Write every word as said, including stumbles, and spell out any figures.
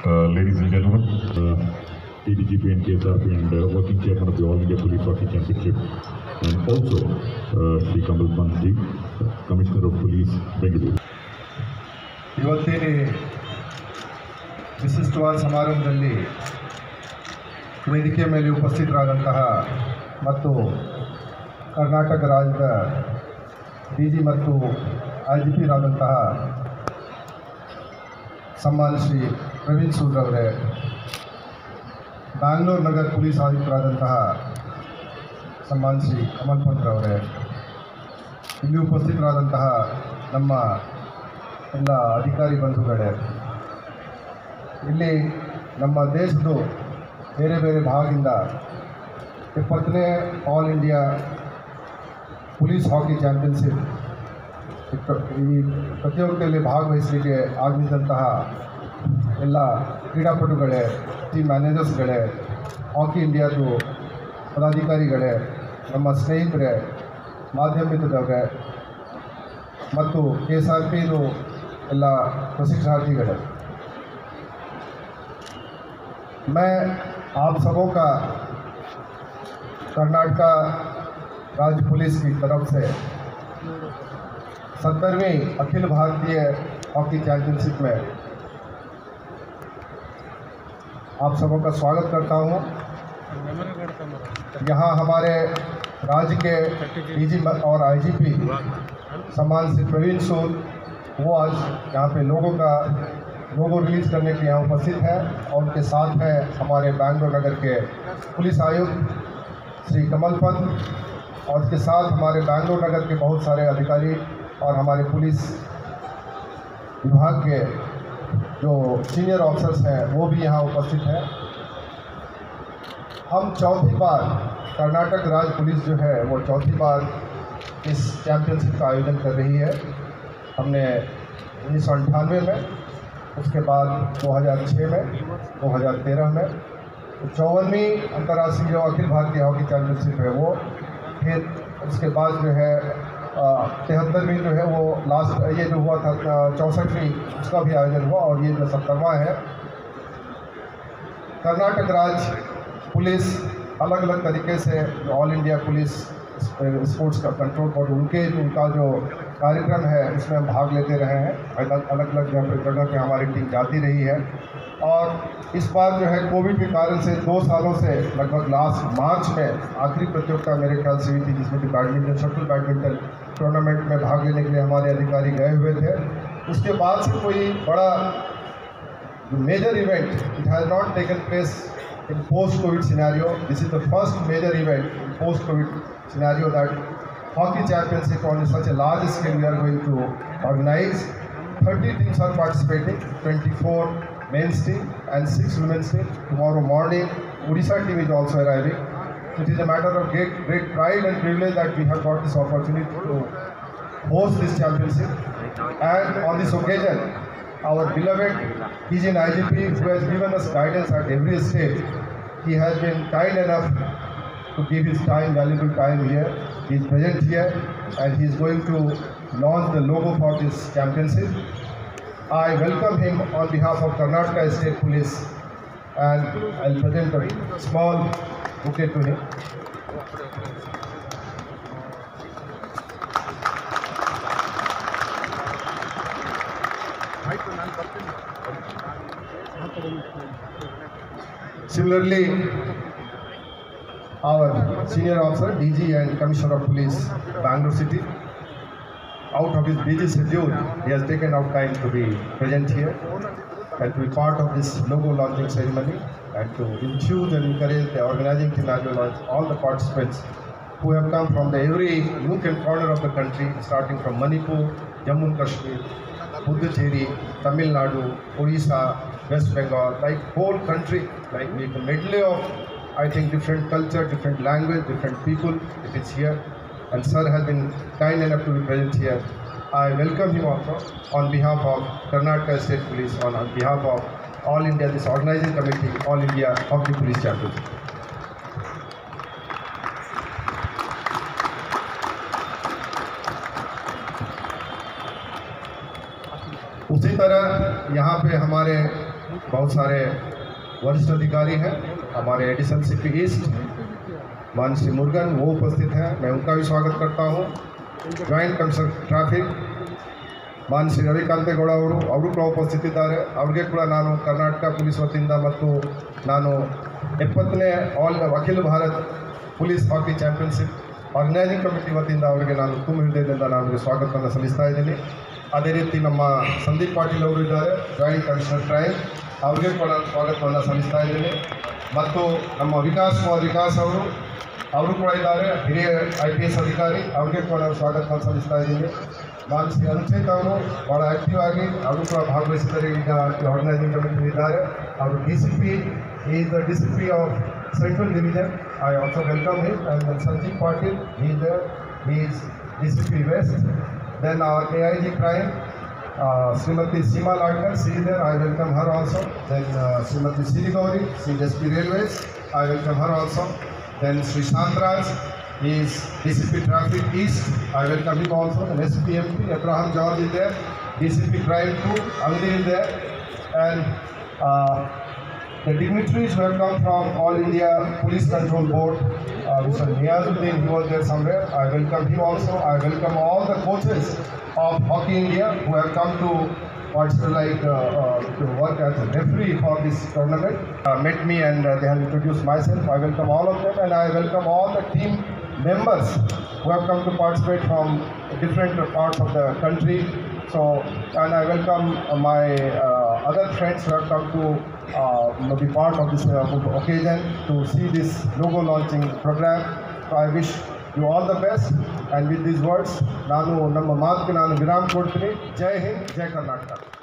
Uh, ladies and gentlemen, uh, A D G P and K S R P and uh, working chairman of the All India Police Hockey Championship, and also uh, Shri Kamal Pant, Commissioner of Police, Bengaluru. ಇವತ್ತಿನ ವಿಶಿಷ್ಟವಾದ ಸಮಾರಂಭದಲ್ಲಿ ವೇದಿಕೆ ಮೇಲೆ ಉಪಸ್ಥಿತರಾದಂತಹ ಮತ್ತು ಕರ್ನಾಟಕ ರಾಜ್ಯದ D G ಮತ್ತು I G ಪಿರಾದಂತಹ ಸನ್ಮಾನ್ಯ ಶ್ರೀ ಪ್ರವೀಣ್ ಸೂದ್ ಅವರೇ, ಬ್ಯಾಂಗ್ಳೂರು ನಗರ ಪೊಲೀಸ್ ಆಯುಕ್ತರಾದಂತಹ ಸನ್ಮಾನ್ಯ ಶ್ರೀ ಕಮಲ್ ಪಂತ್ ಅವರೇ, ಇಲ್ಲಿ ಉಪಸ್ಥಿತರಾದಂತಹ ನಮ್ಮ ಎಲ್ಲ ಅಧಿಕಾರಿ ಬಂಧುಗಳೇ, ಇಲ್ಲಿ ನಮ್ಮ ದೇಶದ ಬೇರೆ ಬೇರೆ ಭಾಗದಿಂದ ಇಪ್ಪತ್ತನೇ all India police hockey championship ಈ ಪ್ರತಿಯೋಗಿತೆಯಲ್ಲಿ ಭಾಗವಹಿಸಲಿಕ್ಕೆ ಆಗಮಿಸಿದಂತಹ ಎಲ್ಲ ಕ್ರೀಡಾಪಟುಗಳೇ, ಟೀಮ್ ಮ್ಯಾನೇಜರ್ಸ್ಗಳೇ, ಹಾಕಿ ಇಂಡಿಯಾದು ಪದಾಧಿಕಾರಿಗಳೇ, ನಮ್ಮ ಸ್ನೇಹಿತರೇ, ಮಾಧ್ಯಮಿಕದವರೇ ಮತ್ತು ಕೆ ಎಸ್ ಆರ್ ಪಿದು ಎಲ್ಲ प्रशिक्षणार्थीगढ़, मैं आप सबों का कर्नाटक राज्य पुलिस की तरफ से सत्तरवीं अखिल भारतीय हॉकी चैंपियनशिप में आप सबों का स्वागत करता हूं। यहाँ हमारे राज्य के डी जी और आई जी पी सम्मान श्री प्रवीण सूद, वो आज यहाँ पे लोगों का लोगो रिलीज़ करने के यहाँ उपस्थित है, और उनके साथ हैं हमारे बेंगलुरु नगर के पुलिस आयुक्त श्री कमल पंत, और उसके साथ हमारे बेंगलुरु नगर के बहुत सारे अधिकारी और हमारे पुलिस विभाग के जो सीनियर ऑफिसर्स हैं वो भी यहाँ उपस्थित हैं। हम चौथी बार कर्नाटक राज्य पुलिस जो है वो चौथी बार इस चैम्पियनशिप का आयोजन कर रही है। हमने उन्नीस सौ अंठानवे में, उसके बाद दो हज़ार छः में, दो हज़ार तेरह में चौवनवीं अंतर्राष्ट्रीय जो अखिल भारतीय हॉकी चैम्पियनशिप है वो, फिर उसके बाद जो है तिहत्तरवीं जो है वो लास्ट ये जो हुआ था चौंसठवीं, उसका भी आयोजन हुआ, और ये जो सत्तरवां है। कर्नाटक राज्य पुलिस अलग अलग तरीके से जो ऑल इंडिया पुलिस स्पोर्ट्स का कंट्रोल बोर्ड, उनके उनका जो कार्यक्रम है उसमें हम भाग लेते रहे हैं। अलग अलग अलग जगह पे हमारी टीम जाती रही है, और इस बार जो है कोविड के कारण से दो सालों से लगभग लास्ट मार्च में आखिरी प्रतियोगिता मेरे ख्याल से हुई थी, जिसमें कि बैडमिंटन शटल बैडमिंटन टूर्नामेंट में भाग लेने के लिए हमारे अधिकारी गए हुए थे। उसके बाद से कोई बड़ा major event it has not taken place in post-COVID scenario. This is the first major event in post-COVID scenario that hockey championship on such a large scale we are going to organize. thirty teams are participating, twenty-four men's team and six women's team. Tomorrow morning, Odisha team is also arriving. It is a matter of great, great pride and privilege that we have got this opportunity to host this championship. And on this occasion, our beloved D G and I G P, who has given us guidance at every stage, he has been kind enough to give his time, valuable time here. He is present here, and he is going to launch the logo for this championship. I welcome him on behalf of Karnataka State Police, and I'll present a small bouquet to him. Similarly, our senior officer, D G and Commissioner of Police, Bangalore City, out of his busy schedule, he has taken out time to be present here and to be part of this logo launching ceremony, and to enthuse and encourage the organizing team as well as all the participants who have come from the every nook and corner of the country, starting from Manipur, Jammu and Kashmir, Puducherry, Tamil Nadu, Odisha, West Bengal, like whole country, like with a medley of, I think, different culture, different language, different people, it is here. And sir has been kind enough to be present here. I welcome him also on behalf of Karnataka State Police, on, on behalf of All India, this organizing committee, All India Hockey Police Championship. उसी तरह यहाँ पे हमारे बहुत सारे वरिष्ठ अधिकारी हैं, हमारे एडिशनल सीपी ईस्ट मान श्री मुरुगन वो उपस्थित हैं, मैं उनका भी स्वागत करता हूँ। ಜಾಯಿಂಟ್ ಕಮಿಷನರ್ ಟ್ರಾಫಿಕ್ ಮಾನ್ ಶ್ರೀ ರವಿಕಾಂತೇಗೌಡ ಅವರು ಅವರು ಕೂಡ ಉಪಸ್ಥಿತಿದ್ದಾರೆ. ಅವ್ರಿಗೆ ಕೂಡ ನಾನು ಕರ್ನಾಟಕ ಪೊಲೀಸ್ ವತಿಯಿಂದ ಮತ್ತು ನಾನು ಎಪ್ಪತ್ತನೇ ಆಲ್ ಅಖಿಲ Bharat police hockey championship organising committee ವತಿಯಿಂದ ಅವರಿಗೆ ನಾನು ತುಂಬ ಹೃದಯದಿಂದ ನಾನು ಅವರಿಗೆ ಸ್ವಾಗತವನ್ನು ಸಲ್ಲಿಸ್ತಾ ಇದ್ದೀನಿ. ಅದೇ ರೀತಿ ನಮ್ಮ ಸಂದೀಪ್ ಪಾಟೀಲ್ ಅವರು ಇದ್ದಾರೆ, ಜಾಯಿಂಟ್ ಕಮಿಷನರ್ ಟ್ರೈನ್, ಅವ್ರಿಗೆ ಕೂಡ ನಾನು ಸ್ವಾಗತವನ್ನು ಸಲ್ಲಿಸ್ತಾ ಇದ್ದೀನಿ. ಮತ್ತು ನಮ್ಮ ವಿಕಾಸ್ ಕುಮಾರ್ ವಿಕಾಸ್ ಅವರು ಅವರು ಕೂಡ ಇದ್ದಾರೆ, ಹಿರಿಯ ಐ ಪಿ ಎಸ್ ಅಧಿಕಾರಿ, ಅವ್ರಿಗೆ ಕೂಡ ನಾವು ಸ್ವಾಗತವನ್ನು ಸಲ್ಲಿಸ್ತಾ ಇದ್ದೀನಿ. ನಾನು ಶ್ರೀ ಅನುಚಿತ್ ಅವರು ಭಾಳ ಆ್ಯಕ್ಟಿವ್ ಆಗಿ ಅವರು ಕೂಡ ಭಾಗವಹಿಸಿದ್ದಾರೆ, ಈಗ ಆರ್ಗನೈಸಿಂಗ್ ಕಮಿಟಿ ಇದ್ದಾರೆ. ಅವರು D C P is the D C P of central division, I also welcome him. And Sanjeev Patil he is there, he is D C P West. Then our A I G crime, uh, Srimati Seema Ladkar, she is there, I welcome her also. Then uh, Srimati Siri Gauri, she is S P Railways, I welcome her also. Then Sri Shantraj, he is D C P Traffic East, I welcome him also. And S P M P Abraham George is there, D C P Crime two, Angdi is there. And uh, the dignitaries who have come from All India Police Control Board, uh, Mister Niazuddin, he was there somewhere, I welcome him also. I welcome all the coaches of Hockey India who have come to what's like uh, uh, to work as a referee for this tournament, uh, met me and uh, they have introduced myself. I welcome all of them, and I welcome all the team members who have come to participate from different parts of the country. So, and I welcome uh, my uh, other friends who have come to uh, be part of this uh, occasion to see this logo launching program. So I wish you all the best, and with these words ನಾನು ನಮ್ಮ ಮಾತಿಗೆ ನಾನು ವಿರಾಮ ಕೊಡ್ತೀನಿ. ಜೈ ಹಿಂದ್, ಜೈ ಕರ್ನಾಟಕ.